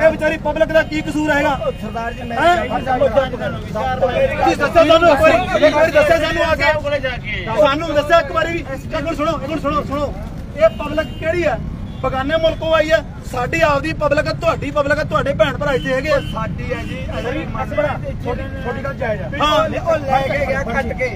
ਇਹ ਵਿਚਾਰੀ ਪਬਲਿਕ ਦਾ ਕੀ ਕਸੂਰ ਹੈਗਾ? ਸਰਦਾਰ ਜੀ ਮੈਂ ਦੱਸਿਆ ਸਾਨੂੰ ਆ ਕੇ ਸਾਨੂੰ ਦੱਸਿਆ ਇੱਕ ਵਾਰੀ ਸੁਣੋ ਇਹ ਪਬਲਿਕ ਕਿਹੜੀ ਹੈ? ਬਗਾਨੇ ਮੁਲਕੋਂ ਆਈ ਹੈ। ਸਾਡੀ ਆਪਦੀ ਪਬਲਿਕ, ਤੁਹਾਡੀ ਪਬਲਿਕ, ਤੁਹਾਡੇ ਭੈਣ ਭਰਾ ਇੱਥੇ ਹੈਗੇ। ਸਾਡੀ ਹੈ ਜੀ ਛੋਟੀ ਗੱਲ ਜਾਇਜ਼ ਹੈ। ਹਾਂ ਉਹ ਲੈ ਕੇ ਗਿਆ ਕੱਟ ਕੇ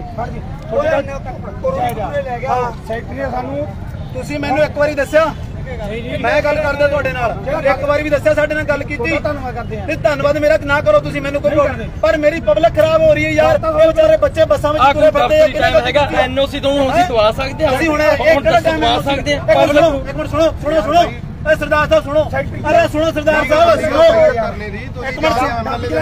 ਲੈ ਗਿਆ ਸੈਕਟਰੀ ਨੇ ਸਾਨੂੰ। ਤੁਸੀਂ ਮੈਨੂੰ ਇੱਕ ਵਾਰੀ ਦੱਸਿਆ, ਮੈਂ ਗੱਲ ਕਰਦਾ ਤੁਹਾਡੇ ਨਾਲ, ਇੱਕ ਵਾਰੀ ਵੀ ਦੱਸਿਆ ਸਾਡੇ ਨਾਲ ਗੱਲ ਕੀਤੀ। ਧੰਨਵਾਦ ਕਰਦੇ ਹਾਂ। ਨਹੀਂ ਧੰਨਵਾਦ ਮੇਰਾ ਨਾ ਕਰੋ ਤੁਸੀਂ ਮੈਨੂੰ ਕੋਈ, ਪਰ ਮੇਰੀ ਪਬਲਿਕ ਖਰਾਬ ਹੋ ਰਹੀ ਹੈ ਯਾਰ। ਇਹ ਵਿਚਾਰੇ ਬੱਚੇ ਬੱਸਾਂ ਵਿੱਚ ਤੁਰੇ ਫਿਰਦੇ ਆ। ਹੈਗਾ ਐਨਓਸੀ ਤੋਂ ਅਸੀਂ ਦਵਾ ਸਕਦੇ ਹਾਂ। ਅਸੀਂ ਹੁਣ ਇਹ ਕਿਹੜਾ ਟਾਈਮ ਦਵਾ ਸਕਦੇ ਹਾਂ। ਇੱਕ ਮਿੰਟ ਸੁਣੋ ਸਰਦਾਰ ਸਾਹਿਬ ਸੁਣੋ। ਅਰੇ ਸੁਣੋ ਸਰਦਾਰ ਸਾਹਿਬ ਸੁਣੋ। ਇੱਕ ਮਿੰਟ ਸੁਣੋ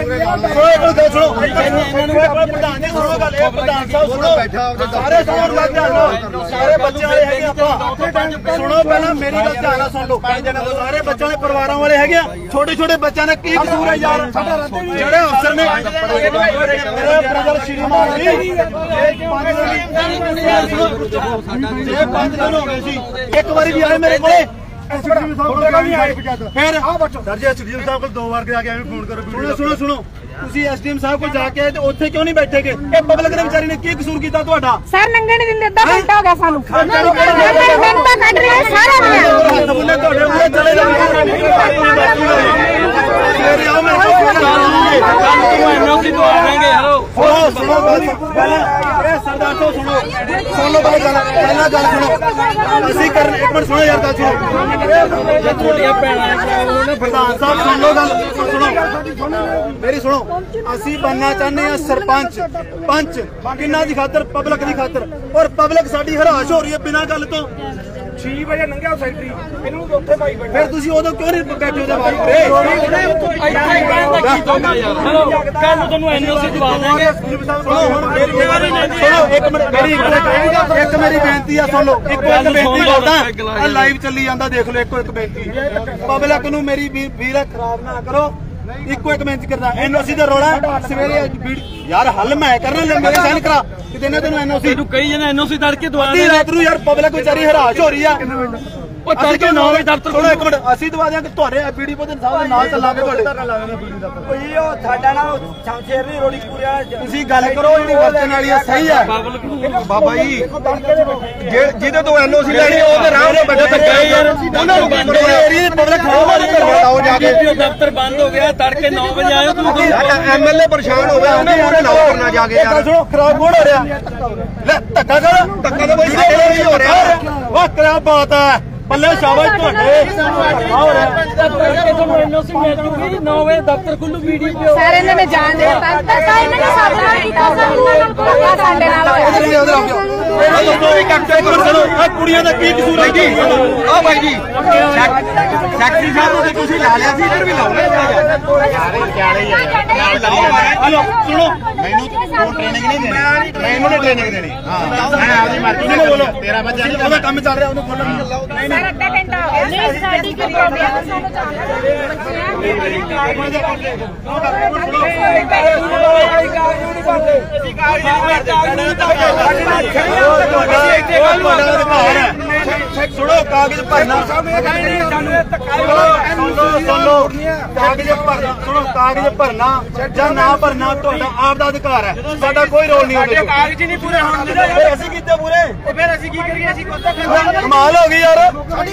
ਪ੍ਰਧਾਨ ਜੀ ਸੁਣੋ ਗੱਲ। ਇਹ ਪ੍ਰਧਾਨ ਸਾਹਿਬ ਸੁਣੋ, ਸਾਰੇ ਸੁਣੋ ਗੱਲ ਧਿਆਨ ਨਾਲ। ਸਾਰੇ ਬੱਚਿਆਂ ਵਾਲੇ ਹੈਗੇ ਆਪਾਂ। ਸੁਣੋ ਪਹਿਲਾਂ ਮੇਰੀ ਗੱਲ ਧਿਆਨ ਨਾਲ ਸੁਣ ਲਓ। ਸਾਰੇ ਬੱਚਿਆਂ ਦੇ ਪਰਿਵਾਰਾਂ ਵਾਲੇ ਹੈਗੇ ਆ। ਛੋਟੇ ਛੋਟੇ ਬੱਚਿਆਂ ਦਾ ਕੀ ਕਸੂਰ ਹੈ ਯਾਰ? ਜਿਹੜੇ ਅਫਸਰ ਨੇ ਪ੍ਰਜਲ ਸ਼੍ਰੀਮਾਨ ਜੀ 5 ਦਿਨ ਹੋ ਗਏ ਸੀ, ਇੱਕ ਵਾਰੀ ਵੀ ਆਏ ਮੇਰੇ ਕੋਲੇ। ਫਿਰ ਦਰਜੇ ਐਸਡੀਐਮ ਸਾਹਿਬ ਕੋਲ 2 ਵਾਰ ਜਾ ਕੇ ਫੋਨ ਕਰੋ। ਸੁਣੋ ਤੁਸੀਂ ਐਸਡੀਐਮ ਸਾਹਿਬ ਕੋਲ ਜਾ ਕੇ ਆਏ ਤੇ ਉੱਥੇ ਕਿਉਂ ਨਹੀਂ ਬੈਠੇਗੇ? ਇਹ ਪਬਲਿਕ ਦੇ ਵਿਚਾਰੀ ਨੇ ਕੀ ਕਸੂਰ ਕੀਤਾ ਤੁਹਾਡਾ? ਸਰ ਨੰਗੇ ਨਹੀਂ ਦਿੰਦੇ, ਅੱਧਾ ਘੰਟਾ ਹੋ ਗਿਆ ਸਾਨੂੰ। ਘੰਟਾ ਕੱਢ ਰਹੇ ਸਾਰਾ ਤੁਹਾਡੇ ਮੂਹਰੇ ਚਲੇ ਜਾਣਗੇ। ਐਨਓਸੀ ਦਵਾ ਦੇਣਗੇ। ਸੁਣੋ ਪਹਿਲਾਂ ਇਹ ਸਰਦਾਰ ਤੋਂ ਸੁਣ ਲਓ ਪਹਿਲਾਂ ਗੱਲ ਸੁਣੋ। ਅਸੀਂ ਕਰਨ ਇੱਕ ਮਿੰਟ ਸੁਣੋ ਯਾਰ ਗੱਲ ਸੁਣੋ। ਜੇ ਤੁਹਾਡੀਆਂ ਭੈਣਾਂ ਪ੍ਰਧਾਨ ਸਾਹਿਬ ਸੁਣ ਲਓ ਗੱਲ ਸੁਣੋ ਮੇਰੀ ਸੁਣੋ। ਅਸੀਂ ਬਣਨਾ ਚਾਹੁੰਦੇ ਹਾਂ ਸਰਪੰਚ ਪੰਚ, ਕਿੰਨਾ ਦੀ ਖਾਤਰ? ਪਬਲਿਕ ਦੀ ਖਾਤਰ। ਔਰ ਪਬਲਿਕ ਸਾਡੀ ਹਰਾਸ਼ ਹੋ ਰਹੀ ਹੈ ਬਿਨਾਂ ਗੱਲ ਤੋਂ। 6 ਵਜੇ ਲੰਘਿਆ ਸੈਕਟਰੀ ਇਹਨੂੰ ਉੱਥੇ ਪਾਈ ਬੈਠਾ। ਫਿਰ ਤੁਸੀਂ ਉਦੋਂ ਕਿਉਂ ਨਹੀਂ ਬੈਠੇ ਉਹਦੇ ਬਾਰੇ? ਕੱਲ ਨੂੰ ਤੁਹਾਨੂੰ ਐਨਓਸੀ ਦਵਾ ਦੇਣਗੇ। ਸੁਣੋ ਇੱਕ ਮਿੰਟ ਮੇਰੀ ਬੇਨਤੀ ਆ ਸੁਣ ਲਓ। ਇੱਕੋ ਇੱਕ ਬੇਨਤੀ ਕਰਦਾ, ਲਾਈਵ ਚੱਲੀ ਜਾਂਦਾ ਦੇਖ ਲਓ। ਇੱਕੋ ਇੱਕ ਬੇਨਤੀ ਪਬਲਿਕ ਨੂੰ ਮੇਰੀ ਵੀਰ ਖਰਾਬ ਨਾ ਕਰੋ। ਇੱਕੋ ਇੱਕ ਬੇਨਤੀ ਕਰਦਾ, ਐਨਓਸੀ ਦਾ ਰੋਲਾ ਸਵੇਰੇ ਯਾਰ ਹੱਲ ਮੈਂ ਕਰਨਾ ਮੇਰੇ ਸਾਈਨ ਕਰਾ ਕਿ ਤੈਨੂੰ ਐਨਓਸੀ ਤੂੰ ਕਈ ਜਣੇ ਐਨਓਸੀ ਤੜ ਕੇ ਦਵਾ ਦੇ ਰਾਤ ਨੂੰ ਯਾਰ ਪਬਲਿਕ ਵਿਚਾਰੀ ਹਰਾਸ਼ ਹੋ ਰਹੀ ਆ। ਉਹ ਤੜਕੇ 9 ਵਜੇ ਦਫ਼ਤਰ ਕੋਲ ਇੱਕ ਮਿੰਟ ਅਸੀਂ ਦਵਾ ਦਿਆਂਗੇ ਤੁਹਾਡੇ ਬੀਡੀਪੋ ਦੇ ਸਾਹਿਬ ਦੇ ਨਾਲ ਚੱਲਾਂਗੇ ਤੁਹਾਡੇ। ਕੋਈ ਉਹ ਸਾਡਾ ਨਾ ਸ਼ਮਸ਼ੇਰ ਦੀ ਰੋੜੀ ਪੂਰੀ ਵਾਲਾ ਤੁਸੀਂ ਗੱਲ ਕਰੋ ਜਿਹੜੀ ਵਰਤਨ ਵਾਲੀ ਆ ਸਹੀ ਆ ਬਾਬਾ ਜੀ। ਜਿਹਦੇ ਤੋਂ ਐਨਓਸੀ ਲੈਣੀ ਉਹਦੇ ਰਾਹ ਨਾਲ ਬੈਠੇ ਧੱਕੇ ਯਾਰ ਉਹਨਾਂ ਨੂੰ ਬੰਦ ਏਰੀਆ ਪਬਲਿਕ ਖਰਾਬ ਹੋ ਰਹੀ ਕਰਵਾਓ ਜਾ ਕੇ। ਦਫ਼ਤਰ ਬੰਦ ਹੋ ਗਿਆ ਤੜਕੇ 9 ਵਜੇ ਆਇਓ ਤੁਸੀਂ। ਐਮਐਲਏ ਪਰੇਸ਼ਾਨ ਹੋ ਗਿਆ ਉਹਨੇ ਮੂਹਰੇ ਲਾਓ ਕਰਨਾ ਜਾ ਕੇ ਯਾਰ। ਸੁਣੋ ਖਰਾਬ ਕੋਣ ਹੋ ਰਿਹਾ? ਲੈ ਧੱਕਾ ਕਰ ਧੱਕਾ ਤਾਂ ਬਈ ਸਾਡੇ ਨਾਲ ਹੀ ਹੋ ਰਿਹਾ। ਵਾਹ ਕਿਆ ਬਾਤ ਹੈ ਬੱਲੇ ਸ਼ਾਬਾਸ਼ ਤੁਹਾਡੇ। ਹੋ ਰਿਹਾ ਤੜਕੇ ਤੁਹਾਨੂੰ ਐਨਓਸੀ ਮਿਲ ਜੂਗੀ 9 ਵਜੇ ਦਫ਼ਤਰ ਖੁੱਲੂ ਵੀਡੀਓ। ਸਰ ਇਹਨਾਂ ਨੇ ਜਾਣ ਦੇ ਦਿੱਤਾ ਇਹਨਾਂ ਨੇ ਸਾਡੇ ਨਾਲ ਕੀਤਾ, ਸਾਡੇ ਨਾਲ ਹੋਇਆ। ਕੁੜੀਆਂ ਦਾ ਕੀ ਕਸੂਰ ਹੈ ਜੀ? ਆ ਬਾਈ ਜੀ ਸੈਕਟਰੀ ਸਾਹਿਬ ਨੂੰ ਤੁਸੀਂ ਲਾ ਲਿਆ ਸੀ, ਇੱਧਰ ਵੀ ਲਾਉਣਾ। ਹਲੋ ਸੁਣੋ ਮੈਨੂੰ ਟ੍ਰੇਨਿੰਗ ਨਹੀਂ ਦੇਣੀ, ਮੈਂ ਇਹਨੂੰ ਨਹੀਂ ਟ੍ਰੇਨਿੰਗ ਦੇਣੀ। ਹਾਂ ਮੈਂ ਆਪਦੀ ਮਰਜ਼ੀ ਨਾਲ ਬੋਲੋ। ਤੇਰਾ ਬੱਚਾ ਉਹਦਾ ਕੰਮ ਚੱਲ ਰਿਹਾ ਉਹਨੂੰ ਬੋਲਣ ਨਹੀਂ। ਸਰ ਅੱਧਾ ਘੰਟਾ ਹੋ ਗਿਆ। ਨਹੀਂ ਸਾਡੀ ਕੀ ਪ੍ਰੋਬਲਮ ਹੈ? ਸਾਨੂੰ ਚਾਹੀਦਾ ਸੁਣੋ ਕਾਗਜ਼ ਭਰਨਾ ਕਾਗਜ਼ ਭਰਨਾ ਜਾਂ ਨਾ ਭਰਨਾ ਤੁਹਾਡਾ ਆਪ ਦਾ ਅਧਿਕਾਰ ਹੈ। ਸਾਡਾ ਕੋਈ ਰੋਲ ਨਹੀਂ ਉਹਦੇ। ਕਾਗਜ਼ ਨਹੀਂ ਪੂਰੇ ਹੋਣ ਦਿੰਦੇ। ਅਸੀਂ ਕੀਤੇ ਪੂਰੇ ਫਿਰ ਅਸੀਂ ਕੀ ਕਰੀਏ? ਅਸੀਂ ਕਮਾਲ ਹੋ ਗਈ ਯਾਰ।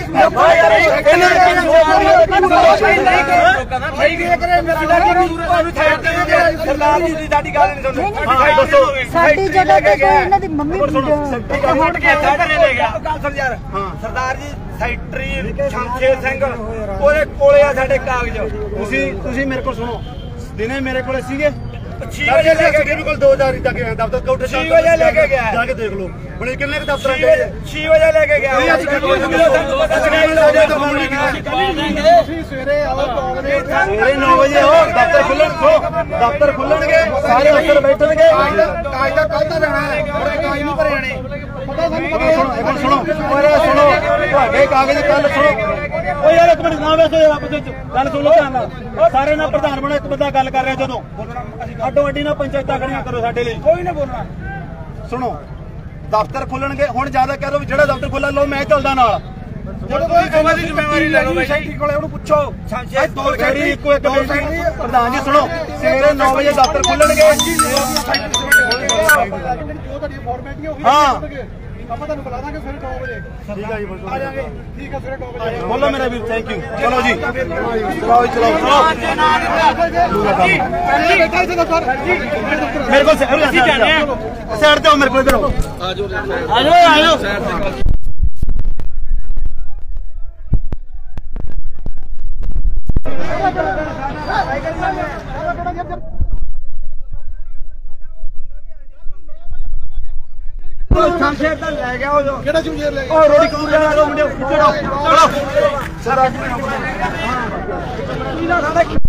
ਸਾਡੀ ਜਗ੍ਹਾ ਤੇ ਇਹਨਾਂ ਦੀ ਮੰਮੀ ਸਰਦਾਰ ਜੀ ਸੈਕਟਰੀ ਸ਼ਮਸ਼ੇਰ ਸਿੰਘ ਉਹਦੇ ਕੋਲੇ ਆ ਸਾਡੇ ਕਾਗਜ਼। ਤੁਸੀਂ ਮੇਰੇ ਕੋਲ ਸੁਣੋ, ਦਿਨੇ ਮੇਰੇ ਕੋਲੇ ਸੀਗੇ 6 ਵਜੇ ਲੈ ਕੇ ਮੇਰੇ ਕੋਲ 2000 ਤੱਕ ਦਫ਼ਤਰ ਕਾਊਂਟਰ 6 ਵਜੇ ਲੈ ਕੇ ਗਿਆ ਜਾ ਕੇ ਦੇਖ ਲਓ ਹੁਣ ਕਿੰਨੇ ਕੁ ਦਫ਼ਤਰ 6 ਵਜੇ ਲੈ ਕੇ ਗਿਆ। ਸਵੇਰੇ 9 ਵਜੇ ਆਓ ਦਫ਼ਤਰ ਖੁੱਲਣਗੇ ਸਾਰੇ ਅਫਸਰ ਬੈਠਣਗੇ। ਕਾਗਜ਼ ਦਾ ਕੱਲ ਤਾਂ ਲੈਣਾ ਹੈ, ਕਾਗਜ਼ ਨਹੀਂ ਭਰੇ ਜਾਣੇ। ਸੁਣੋ ਤੁਹਾਡੇ ਕਾਗਜ਼ ਕੱਲ ਸੁਣੋ। ਉਹ ਯਾਰ ਇੱਕ ਮਿੰਟ ਨਾ ਵੈਸੋ ਯਾਰ ਆਪਸ ਵਿੱਚ ਗੱਲ ਸੁਣੋ ਧਿਆਨ ਨਾਲ। ਸਾਰੇ ਨਾਲ ਪ੍ਰਧਾਨ ਬਣੋ, ਇੱਕ ਬੰਦਾ ਗੱਲ ਕਰ ਰਿਹਾ ਜਦੋਂ ਅੱਡੋ ਅੱਡੀ ਨਾਲ ਪੰਚਾਇਤਾਂ ਖੜੀਆਂ ਕਰੋ ਸਾਡੇ ਲਈ। ਕੋਈ ਨਾ ਬੋਲਣਾ। ਸੁਣੋ ਦਫ਼ਤਰ ਖੁੱਲਣਗੇ ਹੁਣ ਜ਼ਿਆਦਾ ਕਹਿ ਦੋ ਵੀ ਜਿਹੜਾ ਦਫ਼ਤਰ ਖੁੱਲਾ ਲਓ ਮੈਂ ਚੱਲਦਾ ਨਾਲ। ਜਦੋਂ ਕੋਈ ਦੋਵਾਂ ਦੀ ਜ਼ਿੰਮੇਵਾਰੀ ਲੈ ਲਓ ਬਾਈ ਸੈਕਟਰੀ ਕੋਲੇ ਉਹਨੂੰ ਪੁੱਛੋ ਸ਼ਮਸ਼ੇਰ ਦੋ ਸੈਕਟਰੀ ਇੱਕੋ ਇੱਕ ਮਿੰਟ ਪ੍ਰਧਾਨ ਜੀ ਸੁਣੋ ਸਵੇਰੇ 9 ਵਜੇ ਦਫ਼ਤਰ ਖੁੱਲਣਗੇ ਤੁਹਾਡੀ ਫਾਰਮੈਲਿਟੀ ਹੋ ਗਈ ਆਪਾਂ ਤੁਹਾਨੂੰ ਬੁਲਾ ਦਾਂਗੇ ਸਵੇਰੇ 9 ਵਜੇ ਠੀਕ ਹੈ ਜੀ ਆ ਜਾਾਂਗੇ ਠੀਕ ਹੈ ਸਵੇਰੇ 9 ਵਜੇ ਬੋਲੋ ਮੇਰਾ ਵੀਰ ਥੈਂਕ ਯੂ ਚਲੋ ਜੀ ਚਲਾਓ ਚਲਾਓ ਮੇਰੇ ਕੋਲ ਅਸੀਂ ਜਾਣੇ ਆ ਸਾਈਡ ਤੇ ਆਓ ਮੇਰੇ ਕੋਲ ਇਧਰ ਆਓ ਆਜੋ ਸ਼ਮਸ਼ੇਰ ਤਾਂ ਲੈ ਗਿਆ ਉਹ ਕਿਹੜਾ ਸ਼ਮਸ਼ੇਰ ਲੈ ਗਿਆ ਉਹ ਰੋੜੀ ਕੌਣ ਲੈ ਗਿਆ ਮੁੰਡੇ ਚਲੋ ਸਰ ਅੱਜ